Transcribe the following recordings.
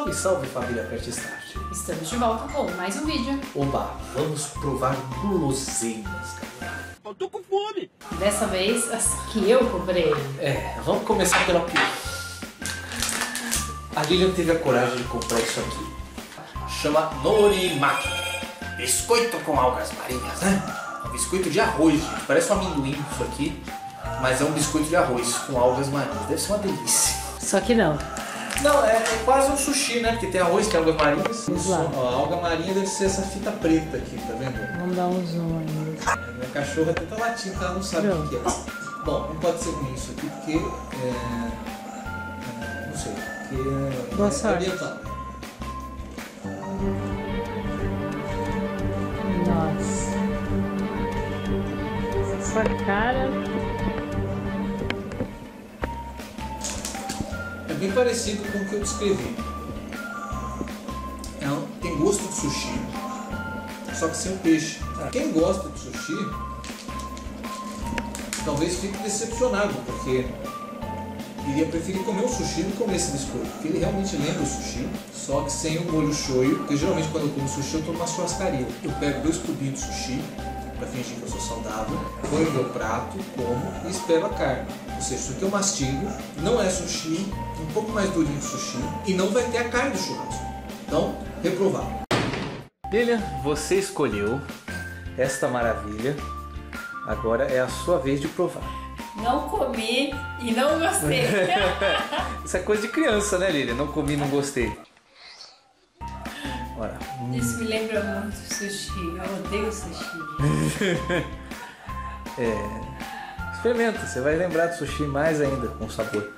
Salve, salve família Pet Start. Estamos de volta com mais um vídeo. Oba, vamos provar guloseimas, galera. Eu tô com fome. Dessa vez, as que eu comprei. Vamos começar pela pior. A Lilian teve a coragem de comprar isso aqui. Chama Norimaki. Biscoito com algas marinhas, né? É um biscoito de arroz, gente. Parece um amendoim isso aqui, mas é um biscoito de arroz com algas marinhas. Deve ser uma delícia. Só que não. Não, é quase um sushi, né? Porque tem arroz, tem algas marinhas. Vamos lá. Ó, a alga marinha deve ser essa fita preta aqui, tá vendo? Vamos dar um zoom ainda. Minha cachorra até tá latindo, ela não sabe o que é. Bom, não pode ser ruim isso aqui, porque não sei, porque Boa sorte. ambiental. Nossa. Essa cara. É bem parecido com o que eu descrevi. Tem gosto de sushi, só que sem o peixe. Quem gosta de sushi talvez fique decepcionado, porque iria preferir comer o sushi do que comer esse biscoito, porque ele realmente lembra o sushi, só que sem o molho shoyu, porque geralmente quando eu como sushi eu tô numa churrascaria. Eu pego 2 cubinhos de sushi, para fingir que eu sou saudável, ponho no meu prato, como e espero a carne. Ou seja, isso aqui eu mastigo, não é sushi, um pouco mais durinho que sushi, e não vai ter a carne do churrasco. Então, reprovável. Lilian, você escolheu esta maravilha, agora é a sua vez de provar. Não comi e não gostei. Isso é coisa de criança, né, Lilian? Não comi, não gostei. Olha. Isso me lembra muito sushi. Eu odeio sushi. Experimenta, você vai lembrar do sushi mais ainda com sabor.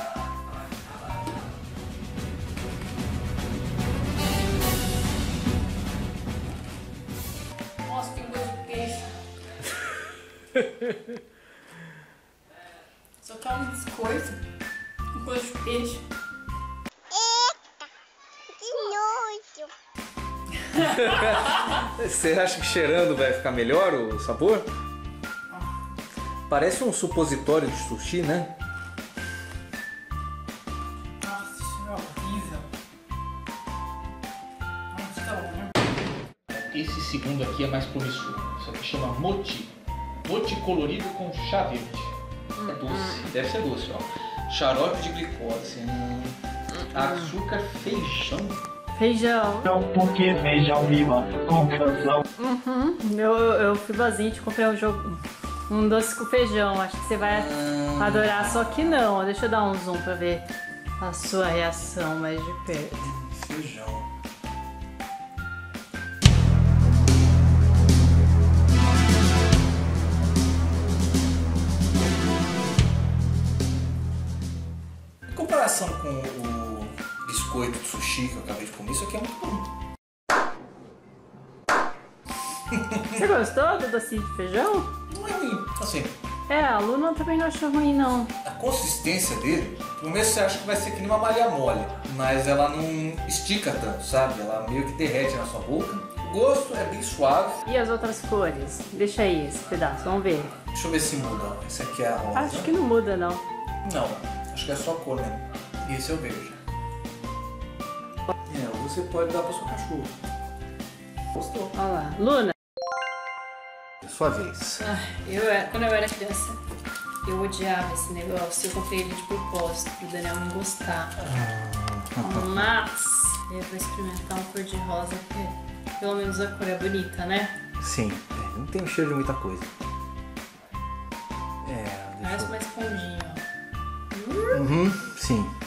Nossa, tem gosto de peixe. Só que é um biscoito com gosto de peixe. Você acha que cheirando vai ficar melhor o sabor? Parece um supositório de sushi, né? Nossa, isso é horrível. Nossa, tá bom, né? Esse segundo aqui é mais promissor. Isso aqui chama moti. Moti colorido com chá verde. É doce, deve ser doce, ó. Xarope de glicose. Açúcar, feijão. Feijão. Porque feijão rima com canção. Eu fui boazinha, comprei um doce com feijão. Acho que você vai adorar, só que não. Deixa eu dar um zoom pra ver a sua reação mais de perto. Feijão. Em comparação com o biscoito de sushi que eu acabei de comer, isso aqui é muito bom. Você gostou do docinho de feijão? Não é ruim, assim. A Luna também não achou ruim, não. A consistência dele, no começo você acha que vai ser que nem uma malha mole, mas ela não estica tanto, sabe? Ela meio que derrete na sua boca. O gosto é bem suave. E as outras cores? Deixa aí esse pedaço, vamos ver. Deixa eu ver se muda. Esse aqui é a rosa. Acho que não muda, não. Não, acho que é só a cor mesmo. E esse é o verde. Você pode dar para sua cachorra. Gostou? Olha lá. Luna. Sua vez. Quando eu era criança, eu odiava esse negócio. Eu comprei ele de propósito pro Daniel não gostar. Mas eu vou experimentar um cor de rosa, porque pelo menos a cor é bonita, né? Sim, não tem um cheiro de muita coisa. Parece uma esponjinha, ó. Sim.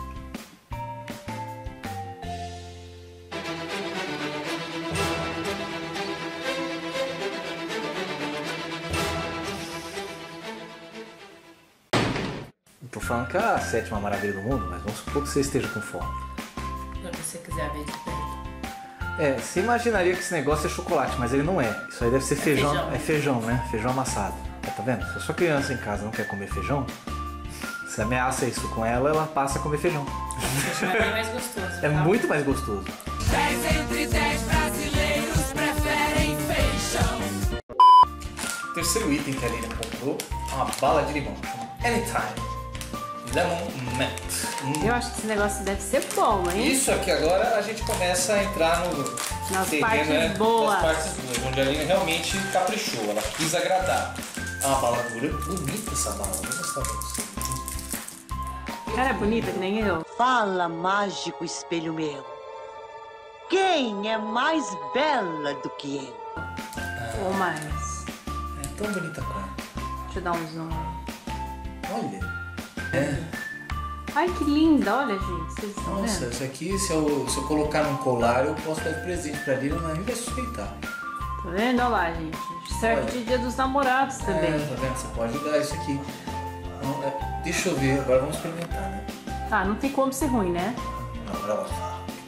Tô falando que é a 7ª maravilha do mundo, mas vamos supor que você esteja com fome. Se você quiser ver de perto. Você imaginaria que esse negócio é chocolate, mas ele não é. Isso aí deve ser feijão. feijão. É feijão, né? Feijão amassado. Tá vendo? Se a sua criança em casa não quer comer feijão, você ameaça isso com ela, ela passa a comer feijão. É bem mais gostoso. É tá? muito mais gostoso. 10 entre 10 brasileiros preferem feijão. O terceiro item que a Lilian comprou é uma bala de limão. Chama Anytime. Lemon Mint. Eu acho que esse negócio deve ser bom, hein? Isso aqui agora a gente começa a entrar Nas partes boas. Nas partes boas, onde a Aline realmente caprichou, ela quis agradar. É uma bala dura, bonita essa bala, eu vou gostar disso. Cara, é bonita que nem eu. Fala, mágico espelho meu. Quem é mais bela do que eu? Ou mais. É tão bonita a cor. Deixa eu dar um zoom. Olha. Ai, que linda. Olha, gente. Vocês estão Nossa, vendo? isso aqui, se eu colocar num colar, eu posso dar de presente pra Aline, mas nem vai suspeitar. Tá vendo? Olha lá, gente. Serve Olha. de Dia dos Namorados também. Tá vendo? Você pode dar isso aqui. Então, deixa eu ver, agora vamos experimentar, né? Ah, não tem como ser ruim, né? Não, agora vai.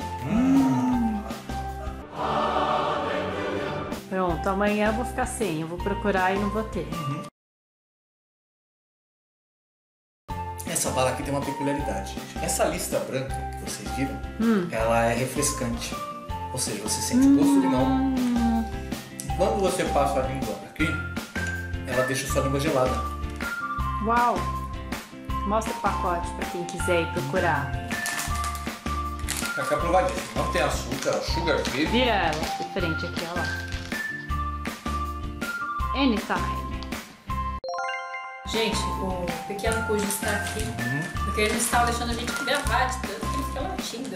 Pronto, amanhã eu vou ficar sem. Eu vou procurar e não vou ter. Essa bala aqui tem uma peculiaridade, gente. Essa lista branca que vocês viram, ela é refrescante. Ou seja, você sente o gosto do limão. Quando você passa a língua aqui, ela deixa a sua língua gelada. Uau! Mostra o pacote pra quem quiser ir procurar. Fica aprovadinho. Não tem açúcar, é sugar free. Vira ela de frente aqui, ó lá. Anytime. Gente, o pequeno Cujo está aqui. Porque ele não estava deixando a gente gravar de tanto que ele fica latindo.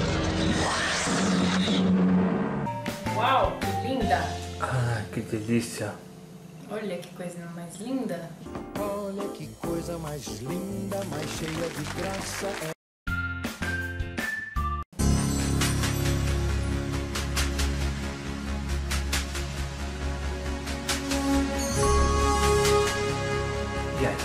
Uau, que linda! Ai, que delícia. Olha que coisa mais linda. Olha que coisa mais linda, mais cheia de graça. E aí?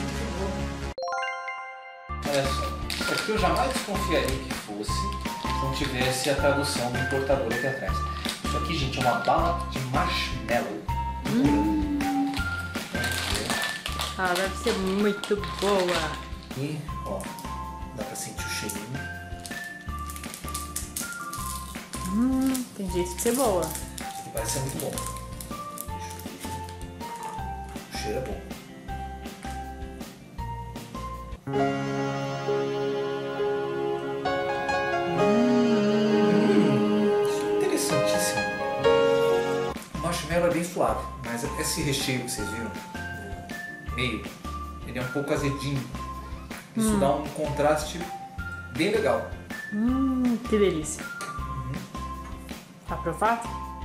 Olha só, isso aqui eu jamais desconfiaria que fosse se não tivesse a tradução do importador aqui atrás. Isso aqui, gente, é uma bala de marshmallow. Ah, deve ser muito boa. E, ó, dá pra sentir o cheirinho. Tem jeito de ser boa. Isso aqui parece ser muito bom. O cheiro é bom. Isso é interessantíssimo. O marshmallow é bem suave, mas esse recheio que vocês viram, no meio, ele é um pouco azedinho. Isso dá um contraste bem legal. Que delícia. Aprovado?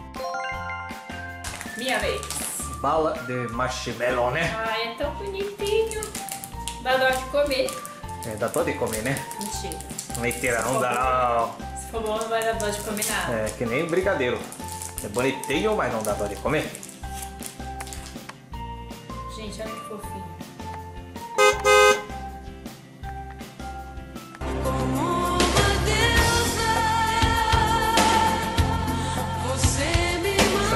Minha vez. Bala de marshmallow, né? Ai, é tão bonitinho. Dá dó de comer. É, dá dó de comer, né? Mentira. Mentira, não dá não. Se for bom, não vai dar dó de comer nada. É que nem brigadeiro. É bonitinho, mas não dá dó de comer. Gente, olha que fofinho. Como uma deusa, você me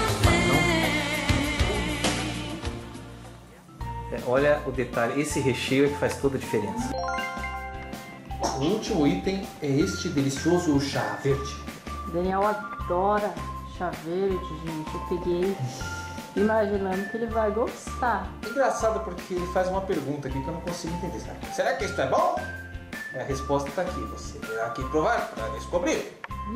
mantém. Olha o detalhe, esse recheio é que faz toda a diferença. O último item é este delicioso chá verde. Daniel adora chá verde, gente. Eu peguei imaginando que ele vai gostar. Engraçado porque ele faz uma pergunta aqui que eu não consigo entender. Sabe? Será que isso é bom? A resposta está aqui. Você terá que provar para descobrir.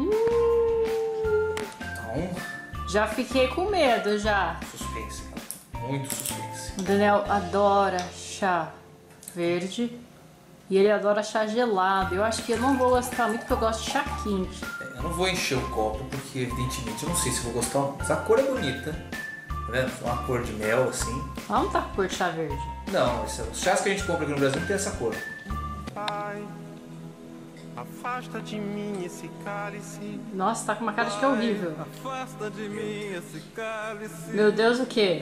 Então, Já fiquei com medo, já. suspense. Muito suspense. O Daniel adora chá verde e ele adora chá gelado. Eu acho que eu não vou gostar muito porque eu gosto de chá quente. Eu não vou encher o copo porque, evidentemente, eu não sei se vou gostar ou não. Mas a cor é bonita. Tá vendo? Uma cor de mel, assim. Ela não tá com cor de chá verde. Não, os chás que a gente compra aqui no Brasil não tem essa cor. Pai, afasta de mim esse cálice. Nossa, tá com uma cara de que é horrível. Afasta de mim esse cálice. Meu Deus, o quê?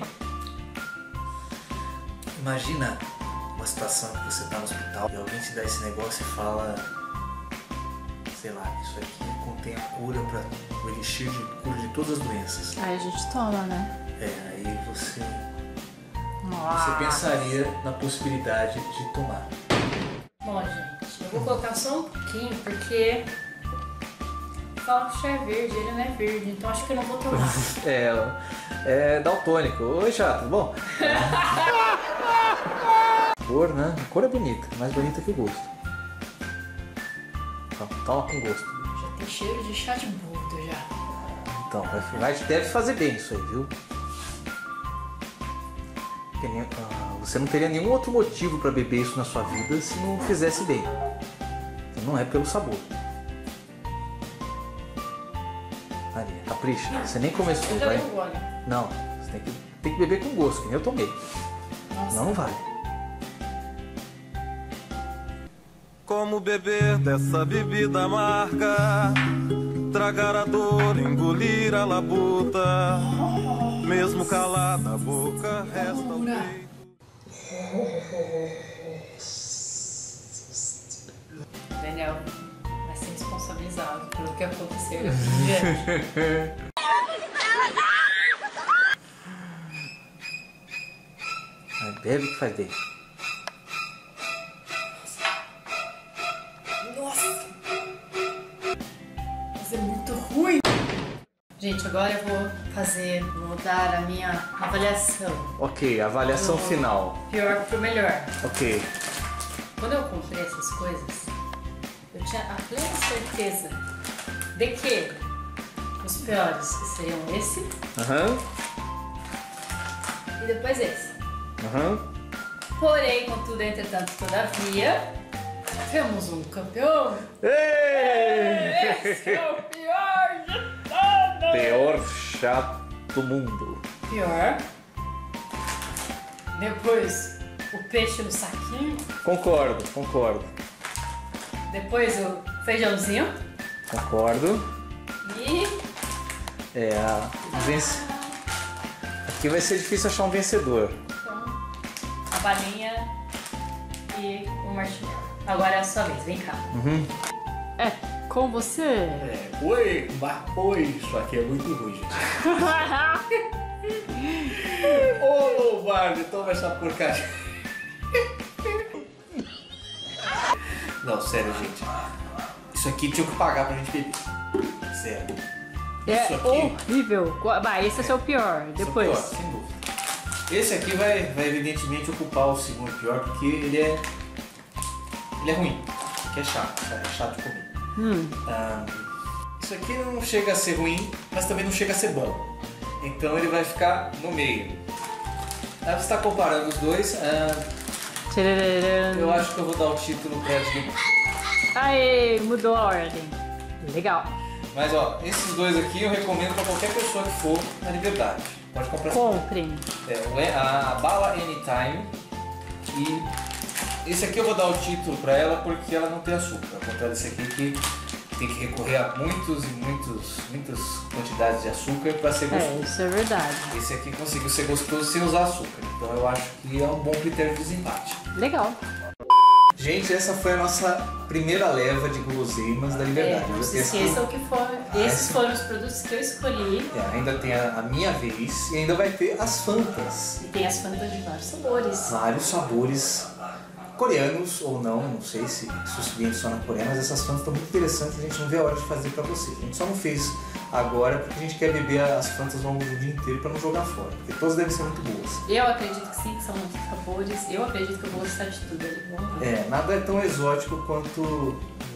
Imagina uma situação que você tá no hospital e alguém te dá esse negócio e fala, sei lá, isso aqui contém a cura para o elixir de cura de todas as doenças. Aí a gente toma, né? Aí você Nossa. pensaria na possibilidade de tomar. Bom, gente, eu vou colocar só um pouquinho porque fala que o chá é verde, ele não é verde, então acho que eu não vou tomar. É daltônico. Oi, chato, tudo bom? cor, né? A cor é bonita, mais bonita que o gosto. Então, toma com gosto. Já tem cheiro de chá de boldo já. Então, deve fazer bem isso aí, viu? Você não teria nenhum outro motivo para beber isso na sua vida se não fizesse bem. Então, não é pelo sabor. Maria, capricha. Você nem começou, Eu já vai? dei um gole. Não, você tem que beber com gosto, que nem eu tomei. Nossa. Não vale. Como beber dessa bebida amarga, tragar a dor, engolir a labuta, mesmo calada a boca, resta o peito. Daniel vai ser responsabilizado pelo que aconteceu naquele dia. Bebe que faz bem. Nossa! Mas é muito ruim! Gente, agora eu vou dar a minha avaliação. Ok, avaliação final. Pior pro melhor. Ok. Quando eu comprei essas coisas, eu tinha a plena certeza de que os piores seriam esse Aham. e depois esse. Aham. Porém, contudo, entretanto, todavia, temos um campeão. Ei! Esse é o pior de todos! Pior chá do mundo. Pior. Depois, o peixe no saquinho. Concordo. Depois, o feijãozinho. Concordo. E... Aqui vai ser difícil achar um vencedor. então, a balinha e o marshmallow. Agora é a sua vez, vem cá. É com você. Oi, isso aqui é muito ruim, gente. Ô, Lombardi, toma essa porcaria. Não, sério, gente. Isso aqui tinha que pagar pra gente beber. Sério. É Isso aqui- horrível. Vai, esse é o seu pior. Depois. Pior, sem dúvida. Esse aqui vai evidentemente ocupar o segundo pior, porque ele é ruim, que é chato, sabe? É chato de comer. Isso aqui não chega a ser ruim, mas também não chega a ser bom. Então ele vai ficar no meio. Você está comparando os dois. Tcharam. Eu acho que eu vou dar o título para ele. Aê, mudou a ordem. Legal. Mas ó, esses dois aqui eu recomendo para qualquer pessoa que for na Liberdade. Pode comprar. Comprem. A bala Anytime. E esse aqui eu vou dar o título para ela porque ela não tem açúcar. Ao contrário desse aqui que tem que recorrer a muitas quantidades de açúcar para ser gostoso. Isso é verdade. Esse aqui conseguiu ser gostoso sem usar açúcar. Então eu acho que é um bom critério de desempate. Legal. Gente, essa foi a nossa primeira leva de guloseimas da Liberdade. Não se Esse aqui- esqueçam que esses foram os produtos que eu escolhi. ainda tem a minha vez e ainda vai ter as Fantas. E tem as Fantas de vários sabores. Vários sabores coreanos ou não sei se isso vem só na Coreia, mas essas Fantas estão muito interessantes, a gente não vê a hora de fazer pra vocês. A gente só não fez agora porque a gente quer beber as Fantas ao longo do dia inteiro pra não jogar fora, porque todas devem ser muito boas. Eu acredito que sim, que são muitos sabores. Eu acredito que eu vou gostar de tudo ali. Vamos ver. Nada é tão exótico quanto...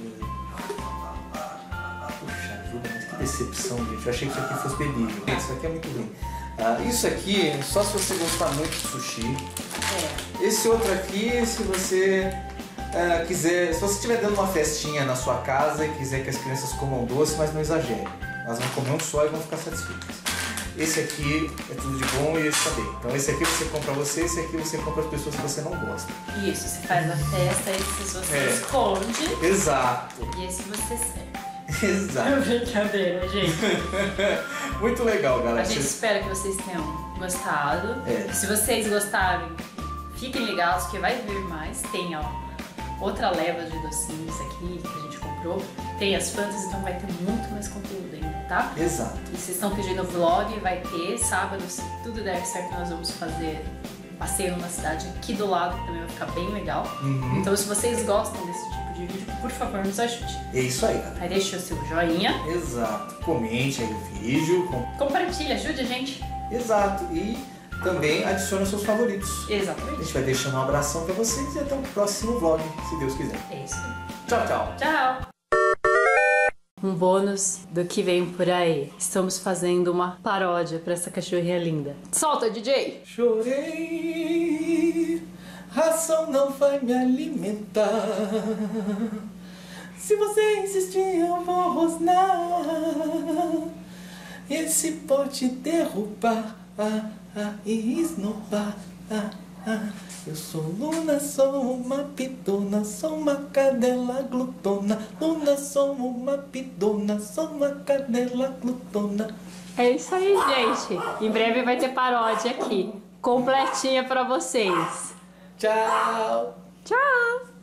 Puxa vida, mas que decepção, gente. Eu achei que isso aqui fosse bebível. Isso aqui é muito ruim. Isso aqui, só se você gostar muito de sushi. Esse outro aqui, se você quiser... Se você estiver dando uma festinha na sua casa e quiser que as crianças comam doce, mas não exagere. Elas vão comer um só e vão ficar satisfeitas. Esse aqui é tudo de bom e esse também. Então esse aqui você compra você, esse aqui você compra as pessoas que você não gosta. Isso, você faz a festa, esses você esconde Exato. e esse você serve. Exato. Brincadeira, gente. Muito legal, galera. A gente espera que vocês tenham gostado. É. Se vocês gostarem, fiquem ligados que vai vir mais. Tem outra leva de docinhos aqui que a gente comprou. Tem as Fantas, então vai ter muito mais conteúdo ainda, tá? Exato. E vocês estão pedindo vlog, vai ter. Sábado, se tudo der certo, nós vamos fazer um passeio numa cidade aqui do lado, que também vai ficar bem legal. Então, se vocês gostam desse tipo de vídeo, por favor, nos ajude. É isso aí, galera. Aí deixa o seu joinha, Exato. Comente aí o vídeo. compartilha, ajude a gente. Exato. E também adicione os seus favoritos. A Exatamente. gente vai deixando um abração pra vocês e até o próximo vlog, se Deus quiser. É isso aí. Tchau, tchau. Tchau! Um bônus do que vem por aí. Estamos fazendo uma paródia pra essa cachorrinha linda. Solta, DJ! Chorei, ração não vai me alimentar. Se você insistir, eu vou rosnar. Esse pode derrubar e esnobar. Eu sou Luna, sou uma pitona, sou uma cadela glutona. Luna, sou uma pitona, sou uma cadela glutona. É isso aí, gente. Em breve vai ter paródia aqui, completinha pra vocês. Tchau. Tchau!